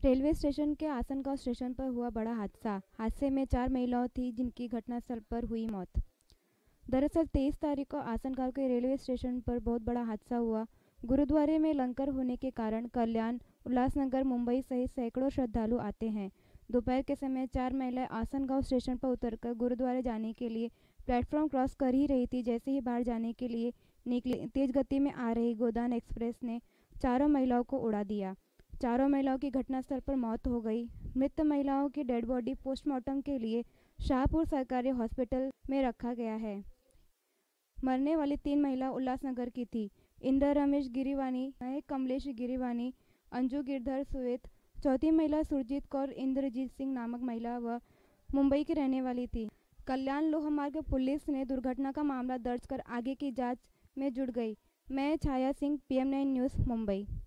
Railway station के Asangaon station पर हुआ बड़ा हादसा। हादसे में 4 महिलाओं थी जिनकी घटनास्थल पर हुई मौत। दरअसल 23 तारीख को आसनगांव के रेलवे स्टेशन पर बहुत बड़ा हादसा हुआ। गुरुद्वारे में लंगर होने के कारण कल्याण, उल्लासनगर, मुंबई सहित सैकड़ों श्रद्धालु आते हैं। दोपहर के समय 4 महिलाएं आसनगांव स्टेशन पर उतरकर गुरुद्वारे जाने के लिए प्लेटफॉर्म क्रॉस कर ही रही थी। जैसे ही बाहर जाने के लिए निकली, तेज गति में आ रही गोदान एक्सप्रेस ने चारों महिलाओं को उड़ा दिया। चारों महिलाओं की घटनास्थल पर मौत हो गई। मृत महिलाओं की डेड बॉडी पोस्टमार्टम के लिए शाहपुर सरकारी हॉस्पिटल में रखा गया है। मरने वाली 3 महिला उल्लासनगर की थी। इंदर रमेश गिरीवानी, महक कमलेश गिरीवानी, अंजू गिरधर सुवेत। चौथी महिला सुरजीत कौर इंद्रजीत सिंह नामक महिला व मुंबई की रहने वाली थी। कल्याण लोहमार्ग पुलिस ने दुर्घटना का मामला दर्ज कर आगे की जांच में जुट गई। मैं छाया सिंह, PM9 न्यूज़, मुंबई।